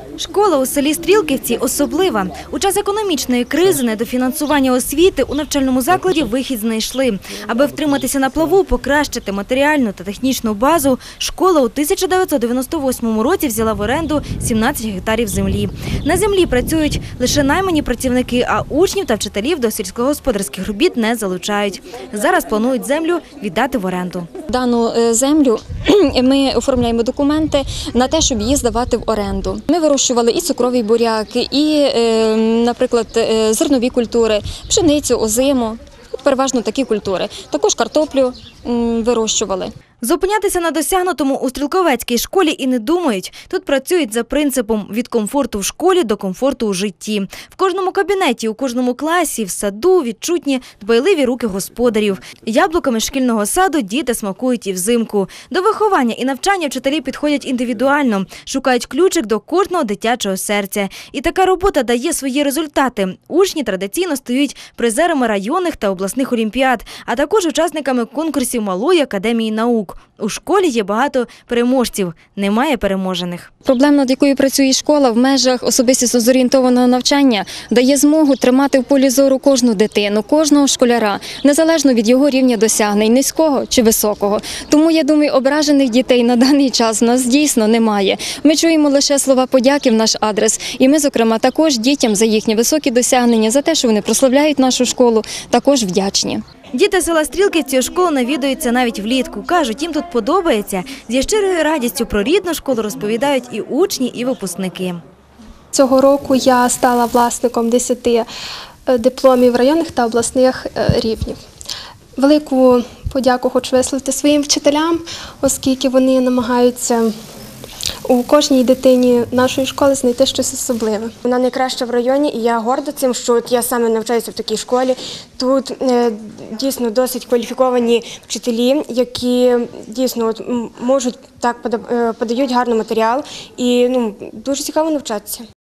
Школа у селі Стрілківці особлива. У час економічної кризи, недофінансування освіти у навчальному закладі вихід знайшли. Аби втриматися на плаву, покращити матеріальну та технічну базу, школа у 1998 році взяла в оренду 17 гектарів землі. На землі працюють лише наймані працівники, а учнів та вчителів до сільськогосподарських робіт не залучають. Зараз планують землю віддати в оренду. Дану землю ми оформляємо документи на те, щоб її здавати в оренду. Ми вирощували і цукровий буряк, і, наприклад, зернові культури, пшеницю, озиму. Переважно такі культури. Також картоплю вирощували. Зупинятися на досягнутому у Стрілковецькій школі і не думають. Тут працюють за принципом від комфорту в школі до комфорту у житті. В кожному кабінеті, у кожному класі, в саду відчутні дбайливі руки господарів. Яблуками шкільного саду діти смакують і взимку. До виховання і навчання вчителі підходять індивідуально, шукають ключик до кожного дитячого серця. І така робота дає свої результати. Учні традиційно стають призерами районних та обласних олімпіад, а також учасниками конкурсів Малої академії наук. У школі є багато переможців, немає переможених. Проблема, над якою працює школа в межах особистісно зорієнтованого навчання, дає змогу тримати в полі зору кожну дитину, кожного школяра, незалежно від його рівня досягнень, низького чи високого. Тому, я думаю, ображених дітей на даний час в нас дійсно немає. Ми чуємо лише слова подяки в наш адрес. І ми, зокрема, також дітям за їхні високі досягнення, за те, що вони прославляють нашу школу, також вдячні. Діти села Стрілківці у школу навідуються навіть влітку. Кажуть, їм тут подобається. Зі щирою радістю про рідну школу розповідають і учні, і випускники. Цього року я стала власником 10 дипломів районних та обласних рівнів. Велику подяку хочу висловити своїм вчителям, оскільки вони намагаються у кожній дитині нашої школи знайти щось особливе. Вона найкраща в районі, і я горда цим, що я саме навчаюся в такій школі. Тут дійсно досить кваліфіковані вчителі, які дійсно можуть так подають гарний матеріал і дуже цікаво навчатися.